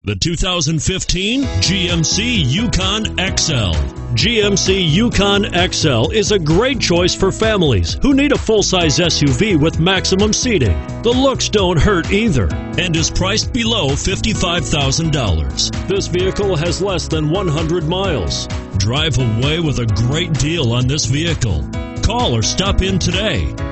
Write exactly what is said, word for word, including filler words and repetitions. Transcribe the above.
The two thousand fifteen G M C Yukon X L. G M C Yukon X L is a great choice for families who need a full-size S U V with maximum seating. The looks don't hurt either and is priced below fifty-five thousand dollars. This vehicle has less than one hundred miles. Drive away with a great deal on this vehicle. Call or stop in today.